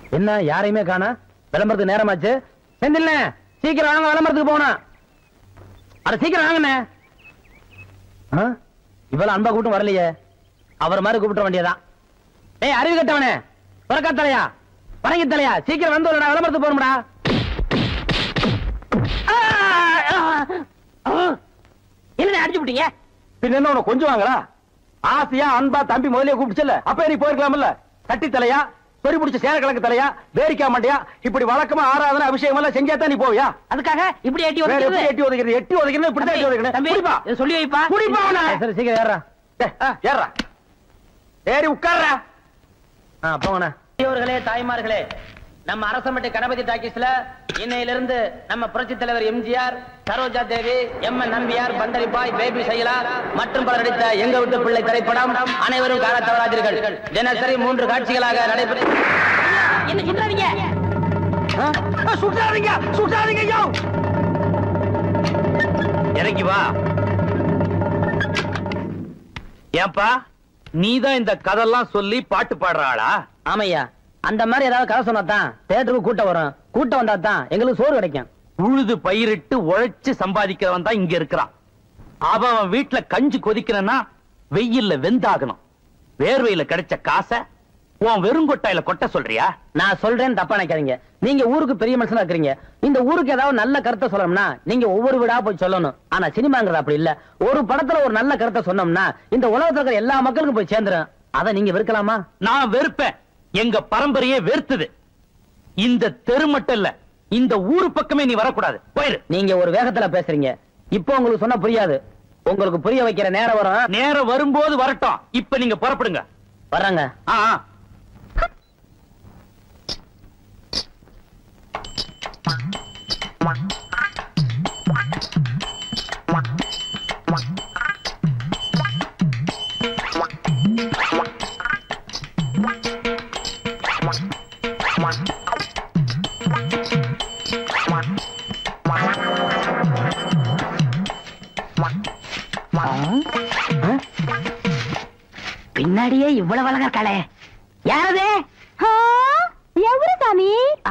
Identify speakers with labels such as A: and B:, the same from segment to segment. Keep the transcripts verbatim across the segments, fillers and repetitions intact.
A: என்ன யாரையுமே காணா? விளம்பரத்துக்கு நேரமாச்சு. செந்தில்ல சீக்கிரம் வாங்க, விளம்பரத்துக்கு போகணும். அட சீக்கிரம் வாங்கண்ணே. இவ்வளவு அன்பா கூப்பிட்டு வரலையே, அவர் மாதிரி கூப்பிட்ட வேண்டியதான். ஏய் அறிவு கட்டவனே, புறக்கா தலையா, பறங்கி தலையா, சீக்கிரம் வந்து விளம்பரத்துக்கு போகணும்டா. என்ன அடிச்சு விட்டீங்க? பின்ன என்ன உனக்கு கொஞ்சம் வாங்கடா? ஆசையா அன்பா தம்பி முதலே கூப்பிடுச்சல, அப்ப நீ போயிருக்கலாம்ல. கட்டி தலையா, சொறி பிடிச்ச சேர கிழங்கு தலையா, வேடிக்கா மாட்டியா, இப்படி வழக்கமா ஆராதனை அபிஷேகம் எல்லாம் செஞ்சாதான் நீ போவியா? அதுக்காக இப்படி எட்டி ஒதுக்கிறது? எட்டி ஒதுக்கிறது எட்டி ஒதுக்கிறது இப்படி தான் எட்டி ஒதுக்கணும். சொல்லி வைப்பா, குடிப்பா. சரி சீக்கிரம் ஏறா. ஏறா, ஏறி உட்கார்றா. போங்கண்ணா. பெரியவர்களே, தாய்மார்களே, நம்ம அரசமட்டை கணபதி டாக்கீஸ்ல இன்னையிலிருந்து நம்ம புரட்சி தலைவர் MGR, Saroja Devi, M N Nambiar, Pandaribai, baby Shaila மற்றும் பலர் நடித்த எங்க விட்டு பிள்ளை திரைப்படம் அனைவரும் காண தவறாதீர்கள். தினசரி மூன்று காட்சிகளாக நடைபெற்று. என்ன சுட்டாதீங்க, சுட்டாதீங்க, சுட்டாதீங்க. இறங்கி வா. ஏன்பா நீதான் இந்த கதெல்லாம் சொல்லி பாட்டு பாடுற ஆளா? ஆமையா, அந்த மாதிரி ஏதாவது கதை சொன்னாதான் தியேட்டருக்கு கூட்டம் வரும். கூட்டம் வந்தா தான் எங்களுக்கு சோறு கிடைக்கும். உழுது பயிரிட்டு உழைச்சு சம்பாதிக்கிறவன் தான் இங்க இருக்கிறான். அவன் வீட்டுல கஞ்சி கொதிக்கிறன்னா வெயில்ல வெந்தாகணும். வேர்வையில கிடைச்ச காசை உன் வெறுங்கொட்டாயில கொட்ட சொல்றியா? நான் சொல்றேன், தப்பா நினைக்காதீங்க. நீங்க ஊருக்கு பெரிய மனுஷனா இருக்கிறீங்க. இந்த ஊருக்கு ஏதாவது நல்ல கருத்தை சொல்லணும்னா நீங்க ஒவ்வொரு வீடா போய் சொல்லணும். ஆனா சினிமாங்கிறது அப்படி இல்ல. ஒரு படத்துல ஒரு நல்ல கருத்தை சொன்னோம்னா இந்த உலகத்துல இருக்கிற எல்லா மக்களுக்கும் போய் சேர்ந்துரும். அதை நீங்க வெறுக்கலாமா? நான் வெறுப்பேன். எங்க பரம்பரையே வெறுத்தது. இந்த தெரு மட்டும் இல்ல, இந்த ஊரு பக்கமே நீ வரக்கூடாது. போயிரு. நீங்க ஒரு வேகத்துல பேசுறீங்க. இப்ப உங்களுக்கு சொன்னா புரியாது. உங்களுக்கு புரிய வைக்கிற நேரம் வரும். நேரம் வரும்போது வரட்டும். இப்ப நீங்க புறப்படுங்க. வர்றாங்க. ஆ பின்னாடியே இவ்வளவு அழகா இருக்காளே, யாரது?
B: எவரு சாமி?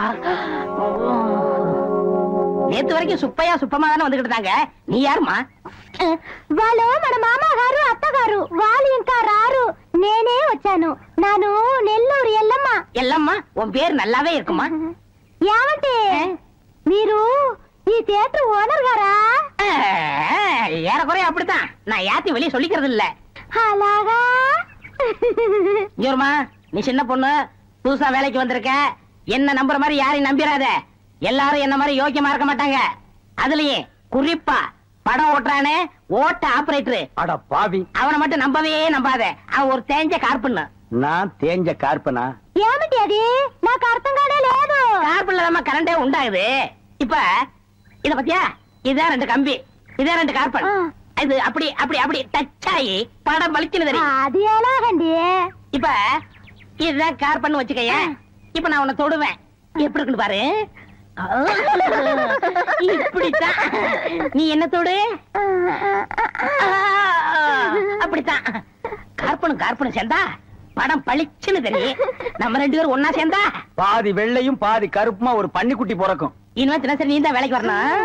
A: நேத்து வரைக்கும் சுப்பையா சுப்பமா தானே வந்துகிட்டு இருந்தாங்க. நீ யாருமா?
B: వాళ్ళు మన మామగారు అత్తగారు వాళ్ళు ఇంకా రారు. నేనే వచ్చాను. నాను నెల్లూరు ఎల్లమ్మ.
A: ఎల్లమ్మ உன் பேர் நல்லாவே இருக்குமா?
B: ఏమంటే మీరు ఈ தியேட்டர் ஓனர் గారా?
A: ஏறக்குறைய அப்படித்தான். நான் யாத்தி வெளியே சொல்லிக்கிறது இல்ல.
B: అలాగా?
A: ஜோர்மா, நீ சின்ன பொண்ணு, புதுசா வேலைக்கு வந்திருக்க. என்ன நம்புற மாதிரி யாரையும் நம்பிராத. எல்லாரும் என்ன மாதிரி யோக்கியமா இருக்க மாட்டாங்க. அதுலயே குறிப்பா படம் ஓட்டுறானே ஓட்ட ஆபரேட்டர், அட பாவி, அவனை மட்டும் நம்பவே நம்பாத. அவன் ஒரு தேஞ்ச கார்பன். நான் தேஞ்ச கார்பனா?
B: ఏమిటి అది? నాకు అర్థం కానే లేదు.
A: கார்பன்ல தான் கரண்டே உண்டாகுது. இப்ப இத பத்தியா, இதான் ரெண்டு கம்பி, இதான் ரெண்டு கார்பன். இது அப்படி அப்படி அப்படி டச் ஆகி படம் பளிச்சுன்னு தெரியும்.
B: அது எலாகண்டி.
A: இப்ப இதுதான் கார்பன் வச்சுக்கைய. இப்ப நான் உன்னை தொடுவேன், எப்படி இருக்குன்னு பாரு. இப்படித்தான் நீ என்ன தொடு, அப்படித்தான். கார்பனும் கார்பனும் சேர்ந்தா படம் பளிச்சுன்னு தெரியும். நம்ம ரெண்டு பேரும் ஒன்னா சேர்ந்தா பாதி வெள்ளையும் பாதி கருப்புமா ஒரு பன்னிக்குட்டி பிறக்கும். இனிமே தினசரி நீ தான் வேலைக்கு வரணும்.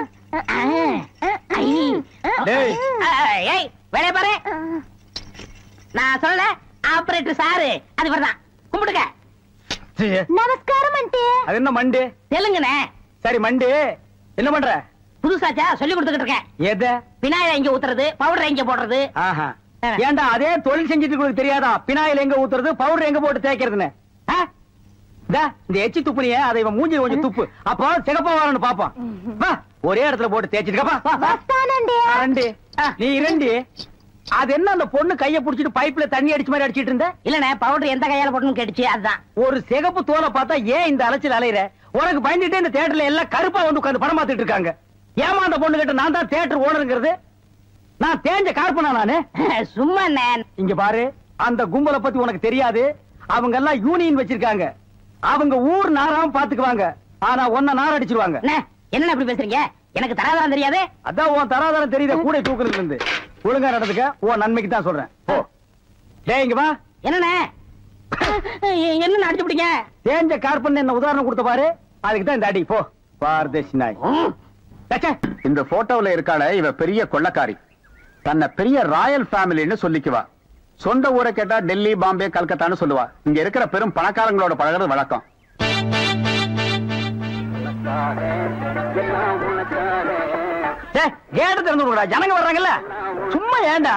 A: வேலைய பாரு. நான் சொல்ல ஆபரேட்டர் சாரு அது வரதான். கும்பிடுங்க.
B: நமஸ்காரம் மண்டி.
A: அது என்ன மண்டி? தெலுங்குனே. சரி மண்டி, என்ன பண்ற? புதுசாச்சா சொல்லி கொடுத்துக்கிட்டு இருக்கேன். எது? பினாயில எங்க ஊத்துறது, பவுடர் எங்க போடுறது. ஏண்டா அதே தொழில் செஞ்சுட்டு உங்களுக்கு தெரியாதா? பினாயில எங்க ஊத்துறது, பவுடர் எங்க போட்டு தேய்க்கிறதுன்னு. இந்த எச்சி துப்புனிய அதை இவன் மூஞ்சி கொஞ்சம் துப்பு, அப்போ சிகப்பா வரணும் பாப்பான். ஒரே இடத்துல போட்டு தேய்ச்சிட்டு நீ இரண்டி. அது என்ன அந்த பொண்ணு கைய புடிச்சிட்டு பைப்ல தண்ணி அடிச்ச மாதிரி அடிச்சிட்டு இருந்த? இல்லனே, பவுடர் எந்த கையால போட்டுன்னு கேட்டுச்சு. அதுதான். ஒரு சிகப்பு தோலை பார்த்தா ஏன் இந்த அலைச்சல் அலையிற? உனக்கு பயந்துட்டே இந்த தியேட்டர்ல எல்லாம் கருப்பா வந்து உட்கார்ந்து படம் பார்த்துட்டு இருக்காங்க. ஏமா அந்த பொண்ணு கிட்ட நான் தான் தியேட்டர் ஓனருங்கிறது? நான் தேஞ்ச கார்பனா நானு? சும்மா இங்க பாரு, அந்த கும்பலை பத்தி உனக்கு தெரியாது. அவங்க எல்லாம் யூனியன் வச்சிருக்காங்க. அவங்க ஊர் நாராம பாத்துக்குவாங்க. ஆனா ஒன்ன நார அடிச்சிருவாங்க. என்ன அப்படி பேசுறீங்க? எனக்கு தராதரம் தெரியாது. அதான் உன் தராதரம் தெரியுத கூட தூக்குறதுல இருந்து. ஒழுங்கா நடந்துக்க, உன் நன்மைக்கு தான் சொல்றேன். ஓ டேய் இங்க வா. என்னண்ணே என்ன அடிச்சு பிடிங்க? தேஞ்ச கார்பன் என்ன உதாரணம் கொடுத்த பாரு, அதுக்கு தான் இந்த அடி. போ பாரதேசி நாய்.
C: இந்த போட்டோல இருக்காள இவ பெரிய கொள்ளக்காரி, தன்னை பெரிய ராயல் ஃபேமிலின்னு சொல்லிக்குவா. சொந்த ஊரை கேட்டா டெல்லி, பாம்பே, கல்கத்தான்னு சொல்லுவா. இங்க இருக்கிற பெரும் பணக்காரங்களோட பழகிறது வழக்கம்.
A: கேட்ட திறந்து விடுறா, ஜனங்க வர்றாங்கல்ல, சும்மா ஏண்டா?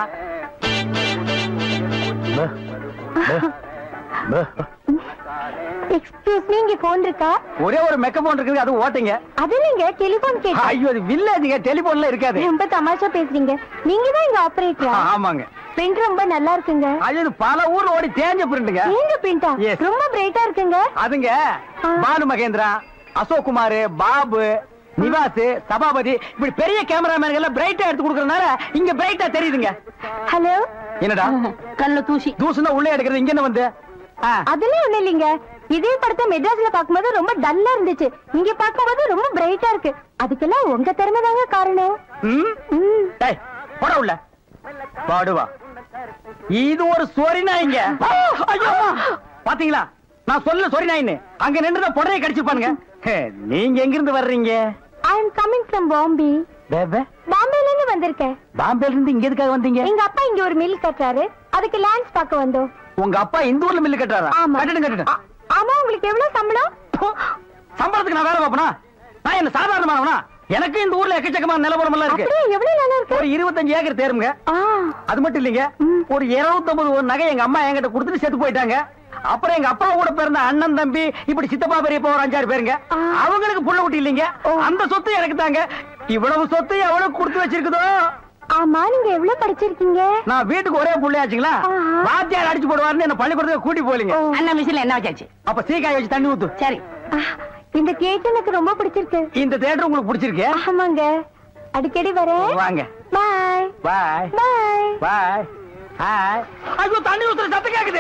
B: எக்ஸ்கியூஸ் மீ, இங்க போன் இருக்கா?
A: ஒரே ஒரு மெக்க போன் இருக்குது, அது ஓட்டுங்க.
B: அது நீங்க டெலிபோன் கேட்டா?
A: ஐயோ, அது வில்லேஜ்ங்க, டெலிபோன்ல இருக்காது.
B: ரொம்ப தமாஷா பேசுறீங்க. நீங்க தான் இங்க ஆபரேட்டரா?
A: ஆமாங்க.
B: பிரிண்ட் ரொம்ப நல்லா இருக்குங்க.
A: அது பல ஊர்ல ஓடி தேஞ்ச பிரிண்ட்ங்க.
B: தேஞ்ச பிரிண்டா? ரொம்ப பிரைட்டா இருக்குங்க.
A: அதுங்க பானு மகேந்திரா, அசோக் குமார், பாபு, நிவாஸ், சபாபதி, இப்படி பெரிய கேமராமேன்கள் எல்லாம் பிரைட்டா எடுத்து கொடுக்கறதுனால இங்க பிரைட்டா தெரியுதுங்க.
B: ஹலோ.
A: என்னடா
B: கல்ல தூசி?
A: தூசுனா உள்ளே எடுக்கிறது, இங்க என்ன வந்து?
B: அதெல்லாம் ஒண்ணு இல்லைங்க. இதே படத்தை மெட்ராஸ்ல பாக்கும்போது ரொம்ப டல்லா இருந்துச்சு, இங்க பாக்கும்போது ரொம்ப பிரைட்டா இருக்கு. அதுக்கெல்லாம் உங்க திறமை தாங்க காரணம்.
A: போட உள்ள பாடுவா. இது ஒரு சொரி நாய்ங்க. பாத்தீங்களா, நான் சொல்ல சொரி நாயின்னு. அங்க நின்று புடவை கடிச்சிருப்பானுங்க. நீங்க எங்க இருந்து வர்றீங்க?
B: I am coming from Bombay. பாம்பேல இருந்து வந்திருக்கேன்.
A: பாம்பேல இருந்து இங்க எதுக்காக வந்தீங்க?
B: எங்க அப்பா இங்க ஒரு மில் கட்டுறாரு, அதுக்கு லேண்ட்ஸ் பார்க்க வந்தோம்.
A: உங்க அப்பா இந்த ஊர்ல மில் கட்டுறாரா?
B: கட்டணும் கட்டணும். ஆமா, உங்களுக்கு எவ்வளவு சம்பளம்?
A: சம்பளத்துக்கு நான் வேலை பார்ப்பனா? நான் என்ன சாதாரணமானவனா? எனக்கு இந்த ஊர்ல எக்கச்சக்கமான நிலவரம் எல்லாம் இருக்கு.
B: எவ்வளவு நிலம் இருக்கு?
A: ஒரு இருபத்தஞ்சு ஏக்கர் தேருங்க. அது மட்டும் இல்லைங்க, ஒரு இருநூத்தி ஐம்பது ஒரு நகை எங்க அம்மா என்கிட்ட கொடுத்துட்டு செத்து போயிட்டாங்க. அப்புறம் எங்க அப்பா கூட பிறந்த அண்ணன், தம்பி, இப்படி சித்தப்பா, பெரியப்பா ஒரு அஞ்சாறு பேருங்க. அவங்களுக்கு புள்ள குட்டி இல்லைங்க. அந்த சொத்து எனக்கு தாங்க. இவ்வளவு சொத்து எவ்வளவு கொடுத்து வச்சிருக்குதோ.
B: ஆமா, நீங்க எவ்வளவு படிச்சிருக்கீங்க?
A: நான் வீட்டுக்கு ஒரே புள்ளையாச்சுங்களா, வாத்தியார் அடிச்சு போடுவாருன்னு என்ன பள்ளிக்கூடத்துக்கு கூட்டி போலீங்க.
B: அண்ணன் மிஷின்ல என்ன வச்சாச்சு?
A: அப்ப சீக்காய் வச்சு தண்ணி ஊத்து. சரி.
B: இந்த தியேட்டர் எனக்கு ரொம்ப பிடிச்சிருக்கு.
A: இந்த தியேட்டர் உங்களுக்கு பிடிச்சிருக்கு?
B: ஆமாங்க, அடிக்கடி வரேன்.
A: வாங்க.
B: Bye
A: bye
B: bye
A: bye. Hi. ஐயோ, தண்ணி ஊத்துற சத்தம் கேக்குது.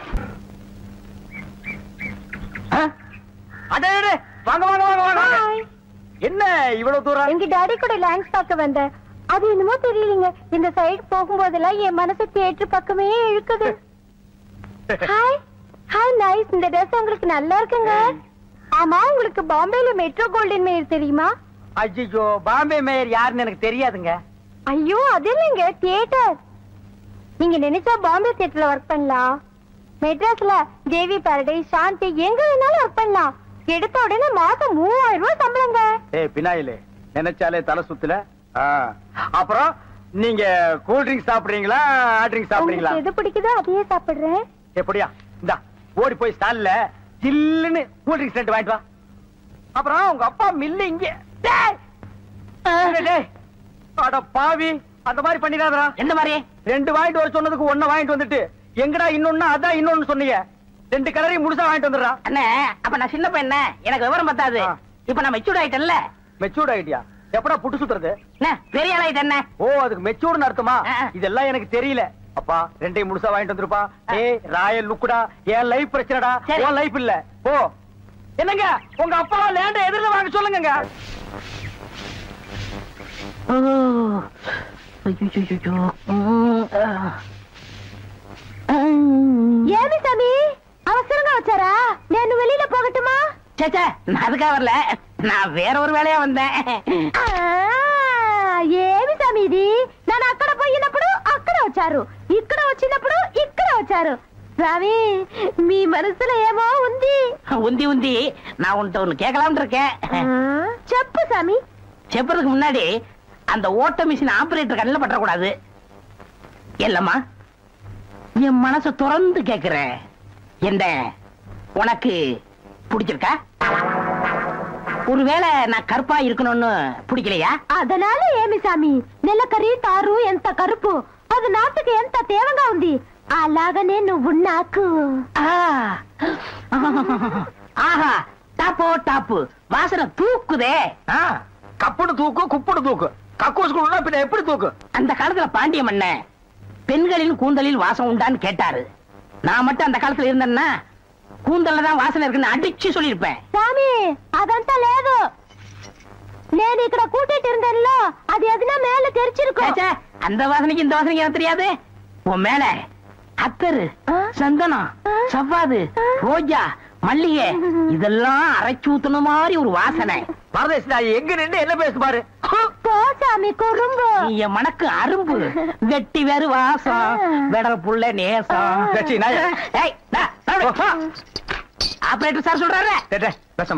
A: அடே வாங்க வாங்க வாங்க வாங்க. என்ன இவ்வளவு தூரம்?
B: எங்க டாடி கூட லேண்ட்ஸ் பார்க்க வந்தேன். அது என்னமோ தெரியலங்க, இந்த சைடு போகும்போதெல்லாம் என் மனசு தியேட்டர் பக்கமே இழுக்குது. Hi hi, nice. இந்த ட்ரெஸ் உங்களுக்கு நல்லா இருக்குங்க. ஆமா, உங்களுக்கு பாம்பேல மெட்ரோ கோல்டன் மேயர் தெரியுமா?
A: ஐயோ, பாம்பே மேயர் யாருன்னு எனக்கு தெரியாதுங்க.
B: ஐயோ, அது இல்லைங்க, தியேட்டர். நீங்க நினைச்சா பாம்பே தியேட்டர்ல ஒர்க் பண்ணலாம். மெட்ராஸ்ல தேவி பாரடைஸ், சாந்தி, எங்க வேணாலும் ஒர்க் பண்ணலாம். எடுத்த உடனே மாசம் மூவாயிரம் ரூபாய் சம்பளங்க.
A: ஏய் பினாயிலே, நினைச்சாலே தலை சுத்துல. அப்புறம் நீங்க கூல் ட்ரிங்க்ஸ் சாப்பிடுறீங்களா, ஹாட் ட்ரிங்க்ஸ் சாப்பிடுறீங்களா?
B: எது பிடிக்குதோ அதையே சாப்பிடுறேன்.
A: எப்படியா? இந்தா ஓடி போய் ஸ்டால்ல சில்லுன்னு கூல் ட்ரிங்க்ஸ் ரெண்டு வாங்கிட்டு வா. அப்புறம் உங்க அப்பா மில்லு இங்க. அட பாவி, அந்த மாதிரி பண்ணிடாதடா. எந்த மாதிரி? ரெண்டு வாங்கிட்டு வர சொன்னதுக்கு ஒண்ணு வாங்கிட்டு வந்துட்டு எங்கடா இன்னொன்னு அதான் இன்னொன்னு சொன்னீங்க. ரெண்டு கலரையும் முழுசா வாங்கிட்டு வந்துடுறா. அண்ணே, அப்ப நான் சின்ன பையன், எனக்கு விவரம் பத்தாது. இப்ப நான் மெச்சூர்ட் ஆயிட்டேன்ல. மெச்சூர்ட் ஆயிட்டியா? எப்படா புட்டு சுத்துறது? பெரிய ஆளாயிட்ட என்ன? ஓ, அதுக்கு மெச்சூர்னு அர்த்தமா? இதெல்லாம் எனக்கு தெரியல. அப்பா ரெண்டையும் முழுசா வாங்கிட்டு வந்துருப்பா. ஏய் ராயல் லுக்குடா, என் லைஃப் பிரச்சனைடா, உன் லைஃப் இல்ல. போ. என்னங்க, உங்க அப்பா லேண்ட எதிரில வாங்க சொல்லுங்க.
B: ஏவி சாமி, அவசரங்க வச்சாரா? நான் வெளியில போகட்டுமா?
A: சேச்சே, நான் அதுக்காக வரல, நான் வேற ஒரு வேலையா வந்தேன்.
B: ఏమి సమీది నన్ను అక్కడ పోయినప్పుడు అక్కడ వచ్చారు, ఇక్కడ వచ్చినప్పుడు ఇక్కడ వచ్చారు. சாமி, మీ మనసులో ఏమో ఉంది.
A: உந்தி உந்தி நான் உன்கிட்ட ஒண்ணு கேட்கலாம்னு இருக்கேன்.
B: చెప్పు சாமி.
A: செப்பறதுக்கு முன்னாடி அந்த ஓட்ட மிஷின் ஆபரேட்டர் கண்ணில் பற்றக்கூடாது. இல்லம்மா, என் மனசை திறந்து கேட்கிறேன். என்ன உனக்கு பிடிச்சிருக்கா? ஒருவேளை நான் கருப்பா இருக்கணும்னு பிடிக்கலையா?
B: அதனால ఏమి సామి, నెలకరి తారు ఎంత కరుపు, అది నాటుకు ఎంత తేవగా ఉంది. అలాగనే నువ్వు నాకు.
A: ஆஹா, டாப்போ டாப்பு, வாசனை தூக்குதே. கப்புடு தூக்கு, குப்புடு தூக்கு, கக்கூசுக்குள்ள பின்ன எப்படி தூக்கு? அந்த காலத்துல பாண்டிய மன்ன பெண்களின் கூந்தலில் வாசம் உண்டான்னு கேட்டாரு. நான் மட்டும் அந்த காலத்துல இருந்தேன்னா கூந்தல்ல தான் வாசனை இருக்குன்னு அடிச்சு சொல்லிருப்பேன்.
B: சாமி, అదంతా లేదు. నేను ఇక్కడ కూటిட்டு இருந்தேன்ல, அது எதுனா மேல தெரிச்சிருக்கும்.
A: அந்த வாசனைக்கு இந்த வாசனைக்கு எனக்கு தெரியாது. உன் மேல அத்தரு, சந்தனம், சவ்வாது, ரோஜா, மல்லிகை இதெல்லாம் அரைச்சு ஊத்துன மாதிரி ஒரு வாசனை. பரதேசி நாய் எங்க நின்று என்ன பேசு பாரு.
B: சாமி குறும்பு
A: என் மனக்கு அரும்பு வெட்டி வேறு வாசம் வெடல் புள்ள நேசம். ஆபரேட்டர் சார் சொல்றாரு பேச.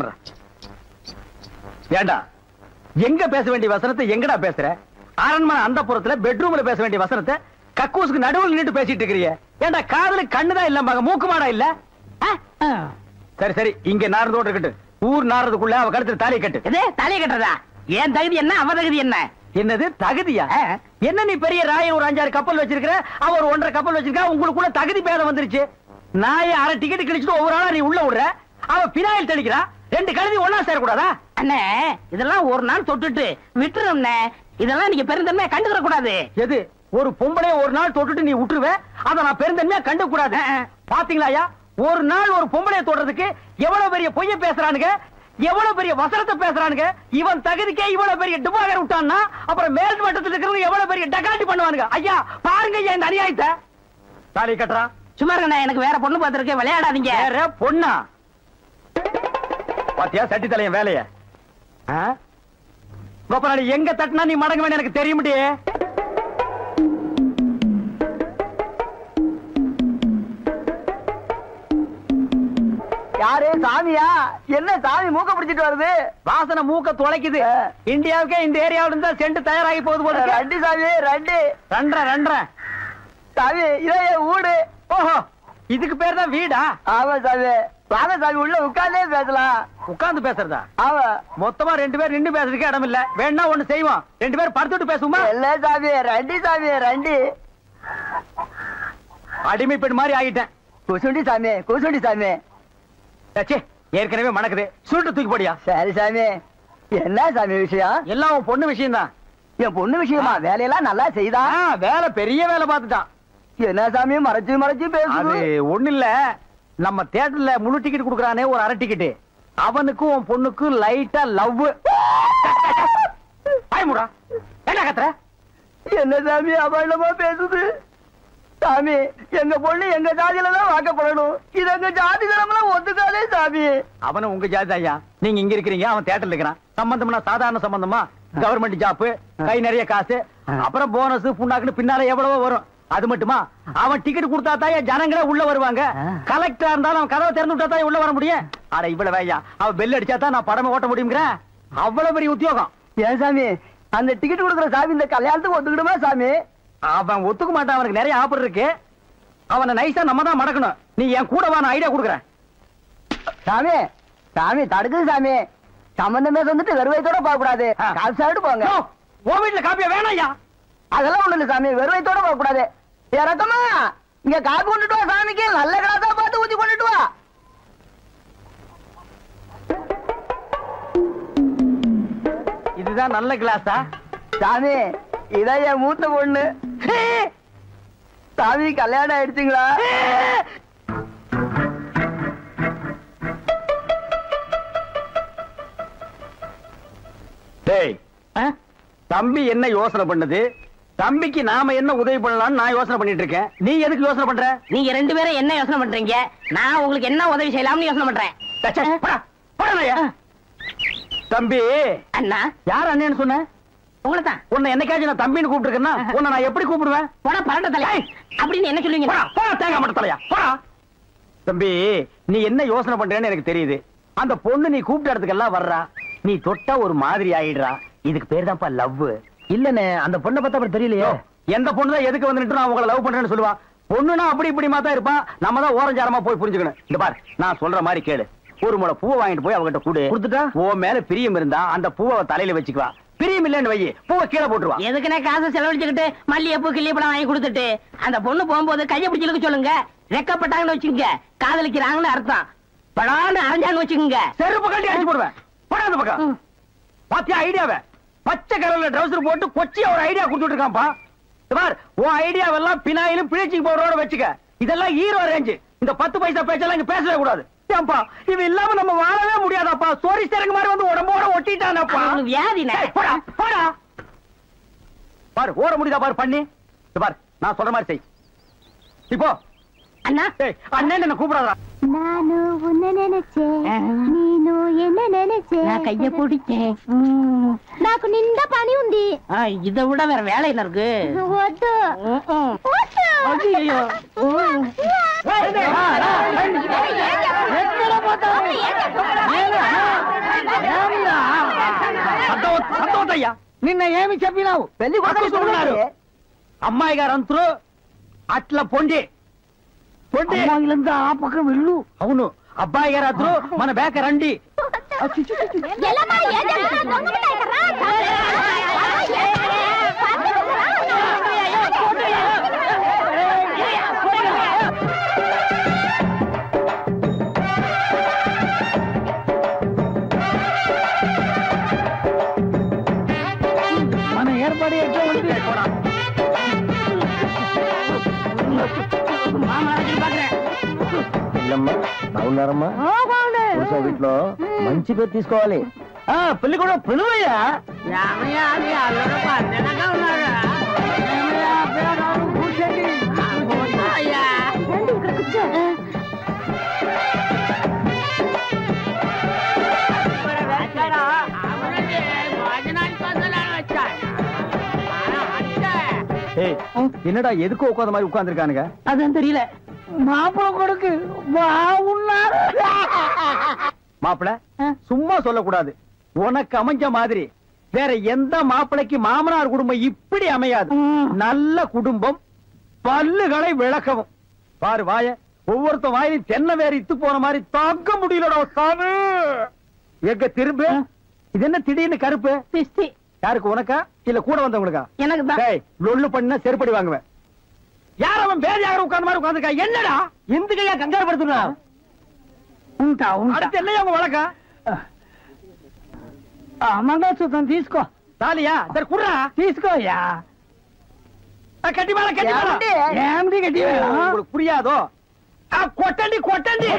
A: ஏண்டா எங்க பேச வேண்டிய வசனத்தை எங்கடா பேசுற? அரண்மனை அந்த புறத்துல பெட்ரூம்ல பேச வேண்டிய வசனத்தை கக்கூசுக்கு நடுவில் நின்று பேசிட்டு இருக்கிறீங்க. ஏண்டா காதுல கண்ணுதான் இல்ல மக மூக்கு மாடா இல்ல? சரி சரி இங்க நாரதோட இருக்கட்டு, ஊர் நாரதுக்குள்ள அவ கழுத்துல தாலியை கட்டு. எதே தாலியை கட்டுறதா? ஏன் தகுதி என்ன, அவ தகுதி என்ன? என்னது தகுதியா? என்ன நீ பெரிய ராயன் ஒரு அஞ்சாறு கப்பல் வச்சிருக்கிற, அவ ஒரு ஒன்றரை கப்பல் வச்சிருக்கா, உங்களுக்குள்ள தகுதி பேதம் வந்துருச்சு. நாய அரை டிக்கெட் கிழிச்சிட்டு ஒவ்வொரு ஆளா நீ உள்ள விடுற, அவ பினாயில் தெளிக்கிறா. ரெண்டு கழுதி ஒன்னா சேரக்கூடாதா? அண்ணே இதெல்லாம் ஒரு நாள் தொட்டுட்டு விட்டுரும். இதெல்லாம் நீங்க பெருந்தன்மையா கண்டுக்கிற கூடாது. எது ஒரு பொம்பளைய ஒரு நாள் தொட்டுட்டு நீ விட்டுருவ, அதை நான் பெருந்தன்மையா கண்டு கூடாது. பாத்தீங்களா ஒரு நாள் ஒரு பொம்பளைய தொடுறதுக்கு எவ்வளவு பெரிய பொய்ய பேசுறானுங்க, எவ்வளவு பெரிய வசனத்தை பேசுறானுங்க. இவன் தகுதிக்கே இவ்வளவு பெரிய டிபாகர் விட்டான்னா அப்புறம் மேல் மட்டத்தில் இருக்கிறவங்க எவ்வளவு பெரிய டகாட்டி பண்ணுவானுங்க. ஐயா பாருங்க ஐயா இந்த அநியாயத்தை. தாலி கட்டுறா சும்மா இருங்க, எனக்கு வேற பொண்ணு பார்த்திருக்கேன், விளையாடாதீங்க. வேற பொண்ணா? பாத்தியா சட்டி தலையன் வேலைய. கோபாலி எங்க தட்டினா நீ மடங்க வேணும் எனக்கு தெரிய முடியே. யாரு சாமியா? என்ன சாமி மூக்க பிடிச்சிட்டு வருது? வாசனை மூக்க துளைக்குது. இந்தியாவுக்கே இந்த ஏரியாவில இருந்தா செண்டு தயாராகி போகுது போல. ரெண்டு சாமி ரெண்டு ரெண்டரை ரெண்டரை சாமி இதே வீடு. ஓஹோ இதுக்கு பேர் தான் வீடா? ஆமா சாமி. வாங்க சாமி உள்ள உட்கார்ந்தே பேசலாம். உட்கார்ந்து பேசுறதா? ஆமா. மொத்தமா ரெண்டு பேர் நின்று பேசுறதுக்கு இடம் இல்ல. வேணா ஒண்ணு செய்வோம், ரெண்டு பேர் படுத்துட்டு பேசுவோமா? இல்ல சாமி ரெண்டு சாமி ரெண்டு. அடிமை பெண் மாதிரி ஆகிட்டேன். குசுண்டி சாமி குசுண்டி சாமி. ஏற்கனவே மணக்குது, சுருட்டு தூக்கி போடியா. சரி சாமி. என்ன சாமி விஷயம்? எல்லாம் உன் பொண்ணு விஷயம் தான். என் பொண்ணு விஷயமா? வேலையெல்லாம் நல்லா செய்தா? வேலை பெரிய வேலை பார்த்துட்டான். என்ன சாமி மறைச்சு மறைச்சு பேசுது? ஒண்ணு இல்ல, நம்ம தியேட்டர்ல முழு டிக்கெட் குடுக்கறானே ஒரு அரை டிக்கெட், அவனுக்கும் உன் பொண்ணுக்கும் லைட்டா லவ். பயமுடா என்ன கத்துற? என்ன சாமி அபாண்டமா பேசுது? சாமி எங்க பொண்ணு எங்க ஜாதியில தான் வாக்கப்படணும், இது எங்க ஜாதி தரம்லாம் ஒத்துக்காதே சாமி. அவனும் உங்க ஜாதி ஐயா, நீங்க இங்க இருக்கிறீங்க, அவன் தியேட்டர்ல இருக்கிறான். சம்பந்தம்னா சாதாரண சம்பந்தமா? கவர்மெண்ட் ஜாப், கை நிறைய காசு, அப்புறம் போனஸ் புண்ணாக்குன்னு பின்னால எவ்வளவோ வரும். அது மட்டுமா அவன் டிக்கெட் கொடுத்தா தான் ஜனங்களே உள்ள வருவாங்க. கலெக்டரா இருந்தாலும் அவன் கதவை திறந்து விட்டா தான் உள்ள வர முடியும். அட இவ்வளவு ஐயா, அவன் பெல் அடிச்சா தான் நான் படமே ஓட்ட முடியுங்கிற அவ்வளவு பெரிய உத்தியோகம். ஏன் சாமி அந்த டிக்கெட் கொடுக்குற சாமி இந்த கல்யாணத்துக்கு ஒத்துக்கிடுமா சாமி? அவன் ஒத்துக்க மாட்டான், அவனுக்கு நிறைய ஆஃபர் இருக்கு. அவனை நைஸா நம்ம தான் மடக்கணும். நீ என் கூட வா, நான் ஐடியா கொடுக்குறேன். சாமி சாமி தடுக்குது சாமி. சம்பந்தமே வந்துட்டு வெறுவைத்தோட போக கூடாது, காசு சாப்பிட்டு போங்க. உன் வீட்டுல காப்பியா வேணாம் ஐயா? அதெல்லாம் ஒண்ணு இல்ல சாமி, வெறுவைத்தோட போக கூடாது. இறக்கமா இங்க காப்பி கொண்டுட்டு வா சாமிக்கு, நல்ல கிளாஸா பார்த்து ஊத்தி கொண்டுட்டு வா. இதுதான் நல்ல கிளாஸா? சாமி இதான் என் மூத்த பொண்ணு. சாமி கல்யாணம் ஆயிடுச்சுங்களா? தம்பி என்ன யோசனை பண்ணது? தம்பிக்கு நாம என்ன உதவி பண்ணலாம்னு நான் யோசனை பண்ணிட்டு இருக்கேன். நீ எதுக்கு யோசனை பண்ற? நீங்க ரெண்டு பேரும் என்ன யோசனை பண்றீங்க? நான் உங்களுக்கு என்ன உதவி செய்யலாம்னு யோசனை பண்றேன். தம்பி அண்ணா. யார் அண்ணன்னு சொன்ன? உங்களைதான். உன்னை என்னைக்காச்சும் நான் தம்பின்னு கூப்பிட்டுருக்கேன்னா உன்னை நான் எப்படி கூப்பிடுவேன்? போடா பரட்ட தலையா அப்படின்னு என்ன சொல்லுவீங்க? போடா தேங்காய் மட்ட தலையா போடா. தம்பி நீ என்ன யோசனை பண்றேன்னு எனக்கு தெரியுது. அந்த பொண்ணு நீ கூப்பிட்ட இடத்துக்கெல்லாம் வர்றா, நீ தொட்டா ஒரு மாதிரி ஆயிடுறா. இதுக்கு பேர் தான்ப்பா லவ். இல்லனே அந்த பொண்ணை பார்த்தா அப்படி தெரியலையே. எந்த பொண்ணு தான் எதுக்கு வந்துட்டு நான் உங்களை லவ் பண்றேன்னு சொல்லுவா? பொண்ணுனா அப்படி இப்படி மாத்தா இருப்பான். நம்ம தான் ஓரஞ்சாரமா போய் புரிஞ்சுக்கணும். இந்த பாரு நான் சொல்ற மாதிரி கேளு. ஒரு முளை பூவை வாங்கிட்டு போய் அவகிட்ட கூடு. கொடுத்துட்டா உன் மேல பிரியம் இருந்தா அந்த பூவை தலையில வச்சுக்குவா. பிரியம் இல்லன்னு வை, பூவை கீழே போட்டுருவா. எதுக்குன்னு காசை செலவழிச்சுக்கிட்டு மல்லிகைப்பூ கிள்ளிப்பழம் வாங்கி கொடுத்துட்டு அந்த பொண்ணு போகும்போது கையை பிடிச்சிருக்க சொல்லுங்க. ரெக்கப்பட்டாங்கன்னு வச்சுக்கோங்க, காதலிக்கிறாங்கன்னு அர்த்தம். படான்னு அரைஞ்சான்னு வச்சுக்கோங்க, செருப்பு கட்டி அடிச்சு போடுவேன். போடாத பக்கம் பாத்தியா ஐடியாவை? பச்சை கலர்ல ட்ரவுசர் போட்டு கொச்சியா ஒரு ஐடியா கொடுத்துட்டு இருக்கான்ப்பா. உன் ஐடியாவெல்லாம் பினாயிலும் பிளீச்சிங் பவுடரோட வச்சுக்க. இதெல்லாம் ஹீரோ ரேஞ்சு. இந்த பத்து பைசா பேச்செல்லாம் இங்க பேசவே கூடாது. இது இல்லாம நம்ம வாழவே முடியாதாப்பா. சோரி சேரங்க மாதிரி வந்து உடம்போட ஒட்டிட்டானப்பா. பாரு ஓட முடியுதா பாரு பண்ணி. பாரு நான் சொல்ற மாதிரி செய். இப்போ
B: அண்ணா
A: அண்ணன் என்ன கூப்பிடாதா?
B: நானு உன்ன நினைச்சேன், நீனு என்ன நினைச்சே, நான் கைய பிடிச்சேன், నాకు నిండా పని ఉంది.
A: இதை விட வேற வேலை என்ன இருக்கு?
B: వద్దు
A: ஐயோ సంతోషయ్యా నిన్న ఏమి చెప్పినావు? పెళ్లి కొడుకున్నారు అమ్మాయి గారు అంతరు అట్లా పొండి పొండి అమ్మాయిలంతా ఆ పక్క వెళ్ళు. అవును అబ్బాయి గారు అతరు మన బేక రండి. మన ఏర్పాటు ఎట్లా ఉంది?
D: బాగున్నారమ్మా? వీటిలో మంచి పేరు తీసుకోవాలి.
A: పెళ్లి కూడా పిలువయ్యా. என்னடா எதுக்கு உட்காந்த மாதிரி உட்கார்ந்துருக்கானுங்க? அதான் தெரியல. மாப்பிள கொடுக்கு பாவுன்னாரு. மாப்பிள சும்மா சொல்லக்கூடாது. உனக்கு அமைஞ்ச மாதிரி வேற எந்த மாப்பிளைக்கு மாமனார் குடும்பம் இப்படி அமையாது. நல்ல குடும்பம், பல்லுகளை விளக்கவும். பாரு வாய, ஒவ்வொருத்த வாயிலும் தென்னை வேற இத்து போன மாதிரி தாக்க முடியலடா சாமி. எங்க திரும்ப இது என்ன திடீர்னு கருப்பு? பிஸ்தி. யாருக்கு, உனக்கா இல்ல கூட வந்தவங்களுக்கா? எனக்கு தான். லொல்லு பண்ண செருப்படி வாங்குவேன். யார் அவன்? வேற யாரும் உட்கார்ந்த மாதிரி உட்கார்ந்துருக்கா. என்னடா எந்த கையா கங்காரு படுத்துனா? ఉంటా அடுத்து என்ன அவங்க வழக்கா? మంగళసూత్రం తీసుకో. తాలియా సరే కుర్రా తీసుకోయా. కట్టి మేళ కట్టి మేళ ఏమిటి కట్టి మేళ? உங்களுக்கு புரியாதோ? కొట్టండి కొట్టండి.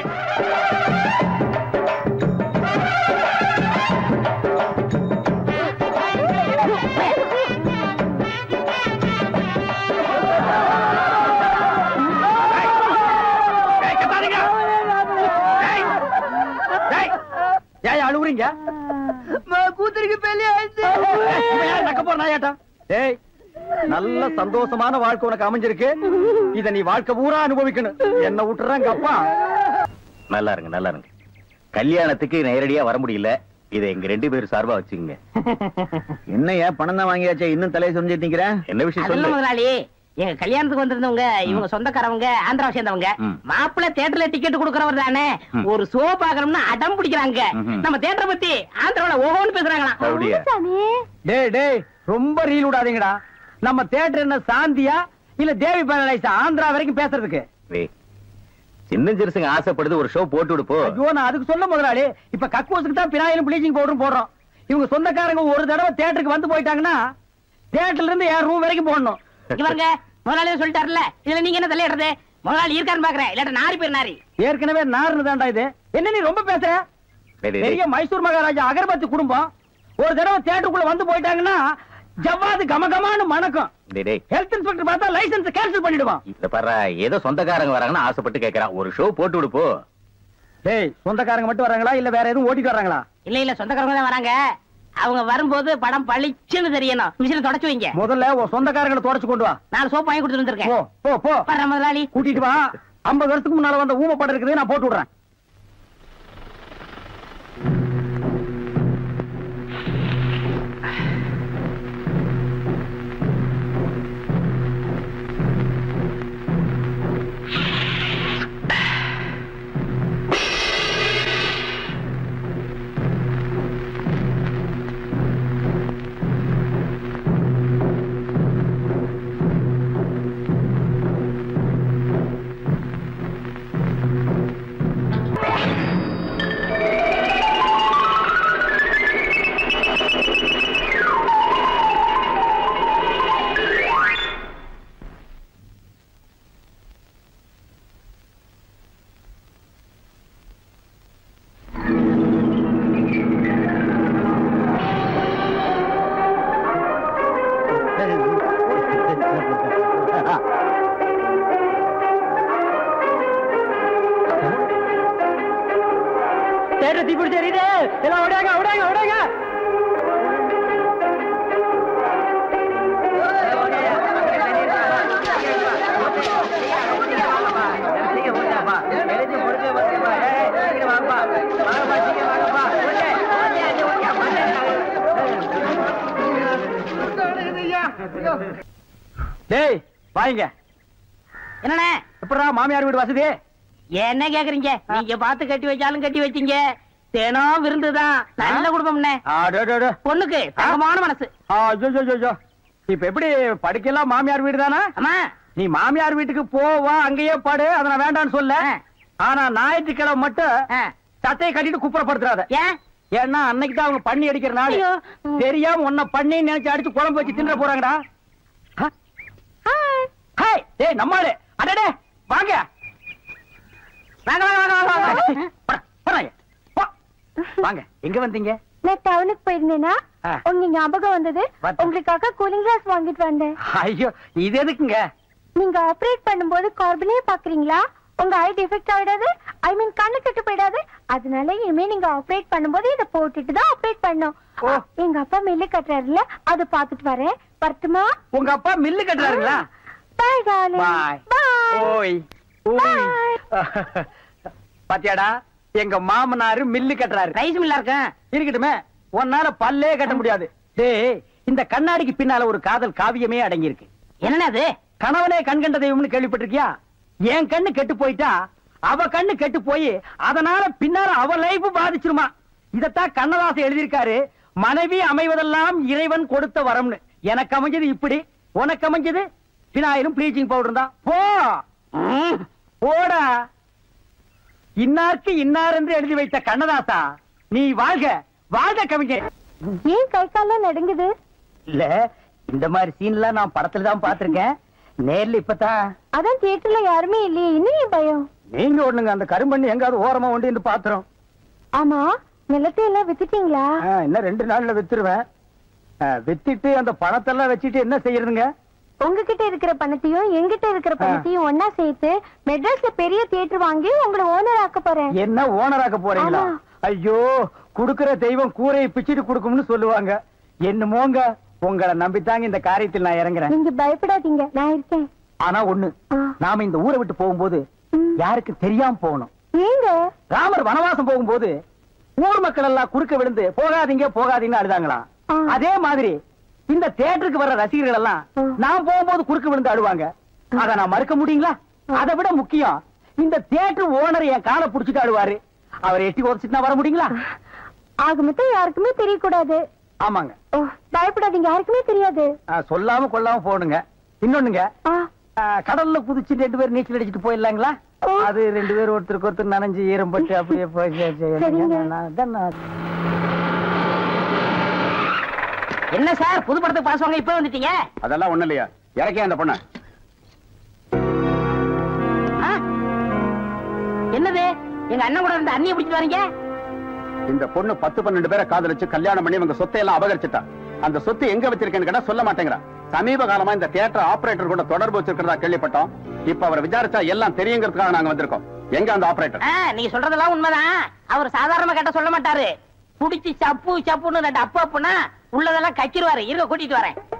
A: ஏன் அழுவுறீங்க? கூத்துருக்கு பெரிய நக்க போற நாயாட்டா. ஏய், நல்ல சந்தோஷமான வாழ்க்கை உனக்கு அமைஞ்சிருக்கு. இத நீ வாழ்க்கை பூரா அனுபவிக்கணும். என்ன விட்டுறாங்க அப்பா.
D: நல்லா இருங்க நல்லா இருங்க. கல்யாணத்துக்கு நேரடியா வர முடியல. இதை எங்க ரெண்டு பேரும் சார்பா வச்சுக்கோங்க. என்ன ஏன் பணம் தான் வாங்கியாச்சே இன்னும் தலையை சொல்லிட்டு நிக்கிறேன்? என்ன விஷயம் சொல்லு
A: முதலாளி. எங்க கல்யாணத்துக்கு வந்திருந்தவங்க இவங்க சொந்தக்காரவங்க, ஆந்திராவை சேர்ந்தவங்க. மாப்பிள்ள தியேட்டர்ல டிக்கெட் கொடுக்கறவர் தானே, ஒரு ஷோ பாக்கணும்னு அடம் பிடிக்கிறாங்க. நம்ம தியேட்டரை பத்தி ஆந்திராவில ஓஹோன்னு பேசுறாங்களாம். டேய் டேய் ரொம்ப ரீல் விடாதீங்கடா. நம்ம தியேட்டர் என்ன சாந்தியா இல்ல தேவி பேரலைஸா ஆந்திரா வரைக்கும் பேசுறதுக்கு?
D: சின்ன சிறுசுங்க ஆசைப்படுது, ஒரு ஷோ போட்டு விடுப்போ.
A: ஐயோ நான் அதுக்கு சொல்ல முதலாளி. இப்ப கக்கூசுக்கு தான் பினாயிலும் ப்ளீச்சிங் பவுடரும் போடுறோம். இவங்க சொந்தக்காரங்க ஒரு தடவை தியேட்டருக்கு வந்து போயிட்டாங்கன்னா தியேட்டர்ல இருந்து என் ரூம் வரைக்கும் போடணும். இவங்க முதலாளியே சொல்லிட்டாருல, இதுல நீங்க என்ன தலையிடுறது? முதலாளி இருக்கான்னு பாக்குறேன், இல்லாட்ட நாரி பேர் நாரி. ஏற்கனவே நாருன்னு தான்டா இது. என்ன நீ ரொம்ப பேசுற? பெரிய மைசூர் மகாராஜா அகர்பத்தி குடும்பம் ஒரு தடவை தியேட்டருக்குள்ள வந்து போயிட்டாங்கன்னா ஜவ்வாது கமகமான்னு மணக்கும். ஹெல்த் இன்ஸ்பெக்டர் பார்த்தா லைசன்ஸ் கேன்சல் பண்ணிடுவான்.
D: இத பாரு, ஏதோ சொந்தக்காரங்க வராங்கன்னு ஆசைப்பட்டு கேக்குறான், ஒரு ஷோ போட்டு விடுப்போ.
A: டேய், சொந்தக்காரங்க மட்டும் வராங்களா இல்ல வேற எதுவும் ஓட்டிட்டு வராங்களா? இல்ல இல்ல சொந்தக்காரங்க தான் வராங்க. அவங்க வரும்போது படம் பளிச்சுன்னு தெரியணும். மிஷினை தொடச்சு வைங்க. முதல்ல உன் சொந்தக்காரங்களை தொடச்சு கொண்டு வா. நான் சோப்பு வாங்கி கொடுத்துட்டு வந்திருக்கேன். போ போ போ முதலாளி கூட்டிட்டு வா. ஐம்பது வருஷத்துக்கு முன்னால வந்த ஊம படம் இருக்குது, நான் போட்டு விடுறேன். தேட்டர் தீப்பிடி தெரியுது. எல்லாம் ஓடாங்க ஓடாங்க ஓடாங்க. டேய் வாங்க.
E: என்னண்ணே
A: எப்படா மாமியார் வீடு வசதி?
E: என்ன கேக்குறீங்க? நீங்க பார்த்து கட்டி வச்சாலும் கட்டி வச்சீங்க. தினம் விருந்துதான். நல்ல குடும்பம்ண்ணே. பொண்ணுக்கு தங்கமான மனசு.
A: இப்ப எப்படி படிக்கலாம்? மாமியார் வீடு தானா?
E: ஆமா.
A: நீ மாமியார் வீட்டுக்கு போவா, அங்கேயே பாடு. அதை நான் வேண்டான்னு சொல்ல. ஆனா ஞாயிற்றுக்கிழமை மட்டும் சட்டையை கட்டிட்டு குப்புறப்படுத்துறாத.
E: ஏன்?
A: ஏன்னா அன்னைக்கு தான் அவங்க பண்ணி அடிக்கிற நாள். தெரியாம உன்னை பண்ணி நினைச்சு அடிச்சு குழம்பு வச்சு தின்ற போறாங்கடா. ஹாய் டேய் நம்மாளே. அடடே வாங்க வாங்க வாங்க வாங்க வாங்க. வாங்க. எங்க வந்தீங்க?
B: நான் டவுனுக்கு போயிருந்தேனா உங்க ஞாபகம் வந்தது. உங்களுக்காக கூலிங் கிளாஸ் வாங்கிட்டு வந்தேன்.
A: ஐயோ இது எதுக்குங்க?
B: நீங்க ஆபரேட் பண்ணும்போது கார்பனே பாக்குறீங்களா? உங்க ஐ டிஃபெக்ட் ஆயிடாது. ஐ மீன் கண்ணு கெட்டு போயிடாது. அதனால இனிமே நீங்க ஆபரேட் பண்ணும்போது இத போட்டுட்டு தான் ஆபரேட் பண்ணும். எங்க அப்பா மில்லு கட்டுறாருல, அது பாத்துட்டு வரேன். வரட்டுமா?
A: உங்க அப்பா மில்லு கட்டுறாருங்களா?
B: பாய் டார்லிங்.
A: பாய்.
B: பாய்.
A: ஓய் ஓய். பாத்தியாடா எங்க மாமனாரு மில்லு கட்டுறாரு.
E: ரைஸ் மில்லா இருக்க
A: இருக்கட்டுமே. உன்னால பல்லே கட்ட முடியாது. டேய் இந்த கண்ணாடிக்கு பின்னால ஒரு காதல் காவியமே அடங்கி இருக்கு.
E: என்னன்னா அது?
A: கணவனே கண் கண்ட தெய்வம்னு கேள்விப்பட்டிருக்கியா? என் கண்ணு கெட்டு போயிட்டா அவ கண்ணு கெட்டு போய் அதனால பின்னால அவ லைஃப் பாதிச்சிருமா. இதத்தான் கண்ணதாசன் எழுதியிருக்காரு. மனைவி அமைவதெல்லாம் இறைவன் கொடுத்த வரம்னு. எனக்கு அமைஞ்சது இப்படி, உனக்கு அமைஞ்சது பினாயிலும் ப்ளீச்சிங் பவுடர் தான். போ போடா. இன்னாருக்கு இன்னார் என்று எழுதி வைத்த கண்ணதாசா, நீ வாழ்க வாழ்க கவிஞர்.
B: ஏன் கை கால நடுங்குது?
A: இல்ல இந்த மாதிரி சீன்லாம் நான் படத்துல தான் பாத்திருக்கேன். நேர்ல இப்பதான்.
B: அதான் தியேட்டர்ல யாருமே இல்லையே, இன்னும் பயம்.
A: நீங்க ஒண்ணுங்க அந்த கரும்பண்ணி எங்காவது ஓரமா ஒன்று பாத்துறோம்.
B: ஆமா நிலத்தை எல்லாம் வித்துட்டீங்களா?
A: இன்னும் ரெண்டு நாள்ல வித்துருவேன். வித்துட்டு அந்த பணத்தை எல்லாம் வச்சுட்டு என்ன செய்யறதுங்க?
B: உங்ககிட்ட இருக்கிற பணத்தையும் எங்கிட்ட இருக்கிற பணத்தையும் ஒன்னா சேர்த்து மெட்ராஸ்ல பெரிய தியேட்டர் வாங்கி உங்களை ஓனர் ஆக்க போறேன்.
A: என்ன ஓனர் ஆக்க போறீங்களா? ஐயோ குடுக்கிற தெய்வம் கூரையை பிச்சுட்டு குடுக்கும்னு சொல்லுவாங்க. என்னமோங்க உங்களை நம்பித்தாங்க இந்த காரியத்தில் நான் இறங்குறேன்.
B: நீங்க பயப்படாதீங்க, நான் இருக்கேன்.
A: ஆனா ஒண்ணு, நாம இந்த ஊரை விட்டு போகும்போது யாருக்கு தெரியாம போகணும்.
B: ஏங்க?
A: ராமர் வனவாசம் போகும்போது ஊர் மக்கள் எல்லாம் குறுக்க விழுந்து போகாதீங்க போகாதீங்கன்னு அழுதாங்களாம். அதே மாதிரி இந்த தியேட்டருக்கு வர்ற ரசிகர்கள் எல்லாம் நான் போகும்போது குறுக்க விழுந்து அழுவாங்க. அத நான் மறுக்க முடியுங்களா? அதை விட முக்கியம், இந்த தியேட்டர் ஓனர் என் காலை புடிச்சிட்டு அழுவாரு. அவர் எட்டி உதச்சிட்டு வர முடியுங்களா?
B: ஆக மொத்தம் யாருக்குமே தெரியக்கூடாது.
A: ஆமாங்க.
B: பயப்படாதீங்க, யாருக்குமே தெரியாது.
A: சொல்லாம கொள்ளாம போடுங்க. இன்னொன்னுங்க, கடல்ல குதிச்சு ரெண்டு பேரும் நீச்சல் அடிச்சுட்டு போயிடலாங்களா? அது ரெண்டு பேரும் ஒருத்தருக்கு ஒருத்தர் நனைஞ்சு ஈரம் பட்டு அப்படியே போய்.
E: என்ன சார் புது படத்துக்கு பாஸ் வாங்க இப்ப வந்துட்டீங்க?
C: அதெல்லாம் ஒண்ணு இல்லையா, இறக்கே அந்த பொண்ண.
E: என்னது எங்க அண்ணன் கூட இருந்த அண்ணியை பிடிச்சிட்டு வரீங்க?
C: இந்த பொண்ணு பத்து பன்னெண்டு பேரை காதலிச்சு கல்யாணம் பண்ணி உங்க சொத்தை எல்லாம் அபகரிச்சுட்டா. அந்த சொத்து எங்க வச்சிருக்கேன்னு கேட்டா சொல்ல மாட்டேங்கிறா. சமீப காலமா இந்த தியேட்டர் ஆபரேட்டர் கூட தொடர்பு வச்சிருக்கிறதா கேள்விப்பட்டோம். இப்ப அவரை விசாரிச்சா எல்லாம் தெரியுங்கிறதுக்காக நாங்க வந்திருக்கோம். எங்க அந்த ஆபரேட்டர்?
E: நீங்க சொல்றதெல்லாம் உண்மைதான். அவர் சாதாரணமா கேட்ட சொல்ல மாட்டாரு. புடிச்சு சப்பு சப்புன்னு ரெண்டு அப்பா அப்பனா உள்ளதெல்லாம் கச்சிருவாரு. இருக்க கூட்டிட்டு வரேன்.